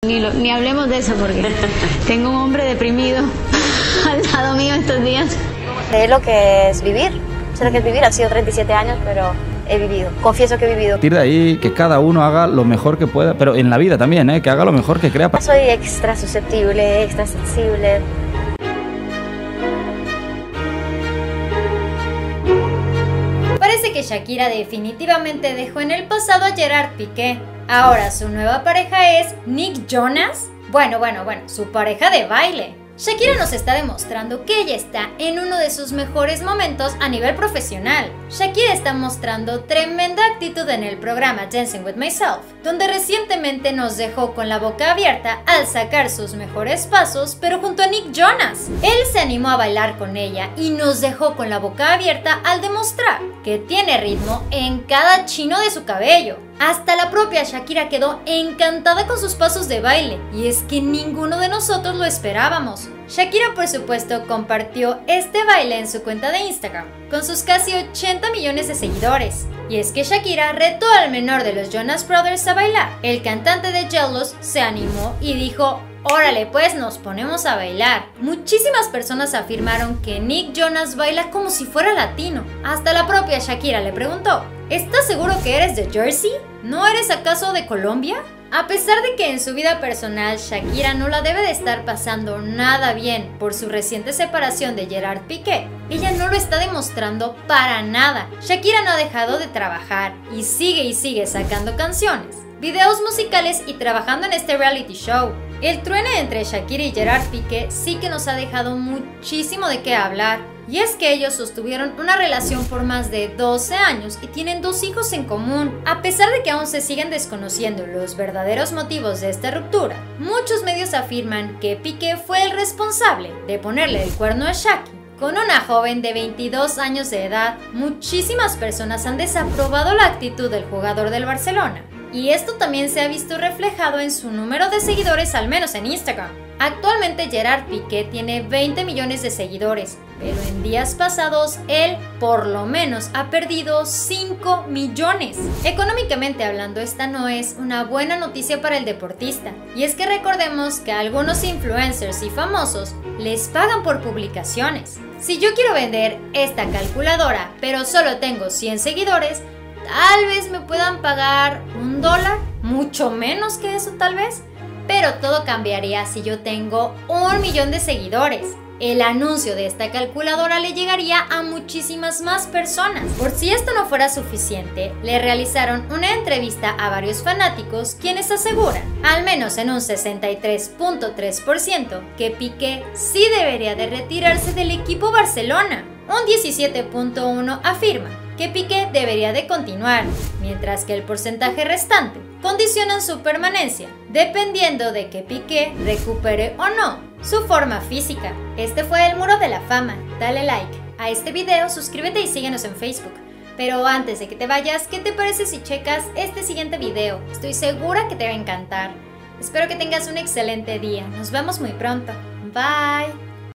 Ni hablemos de eso porque tengo un hombre deprimido al lado mío estos días. Sé lo que es vivir, han sido 37 años, pero he vivido, confieso que he vivido. A partir de ahí, que cada uno haga lo mejor que pueda, pero en la vida también, que haga lo mejor que crea. Soy extra susceptible, extra sensible. Parece que Shakira definitivamente dejó en el pasado a Gerard Piqué. Ahora su nueva pareja es Nick Jonas. Bueno, su pareja de baile. Shakira nos está demostrando que ella está en uno de sus mejores momentos a nivel profesional. Shakira está mostrando tremenda actitud en el programa Dancing with Myself, donde recientemente nos dejó con la boca abierta al sacar sus mejores pasos, pero junto a Nick Jonas. Él se animó a bailar con ella y nos dejó con la boca abierta al demostrar que tiene ritmo en cada chino de su cabello. Hasta la propia Shakira quedó encantada con sus pasos de baile, y es que ninguno de nosotros lo esperábamos. Shakira, por supuesto, compartió este baile en su cuenta de Instagram, con sus casi 80 millones de seguidores. Y es que Shakira retó al menor de los Jonas Brothers a bailar. El cantante de Jealous se animó y dijo: órale, pues nos ponemos a bailar. Muchísimas personas afirmaron que Nick Jonas baila como si fuera latino. Hasta la propia Shakira le preguntó: ¿estás seguro que eres de Jersey? ¿No eres acaso de Colombia? A pesar de que en su vida personal Shakira no la debe de estar pasando nada bien por su reciente separación de Gerard Piqué, ella no lo está demostrando para nada. Shakira no ha dejado de trabajar y sigue sacando canciones, videos musicales y trabajando en este reality show. El truene entre Shakira y Gerard Piqué sí que nos ha dejado muchísimo de qué hablar. Y es que ellos sostuvieron una relación por más de 12 años y tienen 2 hijos en común. A pesar de que aún se siguen desconociendo los verdaderos motivos de esta ruptura, muchos medios afirman que Piqué fue el responsable de ponerle el cuerno a Shaki. Con una joven de 22 años de edad, muchísimas personas han desaprobado la actitud del jugador del Barcelona. Y esto también se ha visto reflejado en su número de seguidores, al menos en Instagram. Actualmente Gerard Piqué tiene 20 millones de seguidores, pero en días pasados él por lo menos ha perdido 5 millones. Económicamente hablando, esta no es una buena noticia para el deportista. Y es que recordemos que a algunos influencers y famosos les pagan por publicaciones. Si yo quiero vender esta calculadora, pero solo tengo 100 seguidores, tal vez me puedan pagar $1, mucho menos que eso tal vez. Pero todo cambiaría si yo tengo 1 millón de seguidores. El anuncio de esta calculadora le llegaría a muchísimas más personas. Por si esto no fuera suficiente, le realizaron una entrevista a varios fanáticos quienes aseguran, al menos en un 63.3%, que Piqué sí debería de retirarse del equipo Barcelona. Un 17.1% afirma que Piqué debería de continuar, mientras que el porcentaje restante condicionan su permanencia, dependiendo de que Piqué recupere o no su forma física. Este fue el Muro de la Fama. Dale like a este video, suscríbete y síguenos en Facebook. Pero antes de que te vayas, ¿qué te parece si checas este siguiente video? Estoy segura que te va a encantar. Espero que tengas un excelente día. Nos vemos muy pronto. Bye.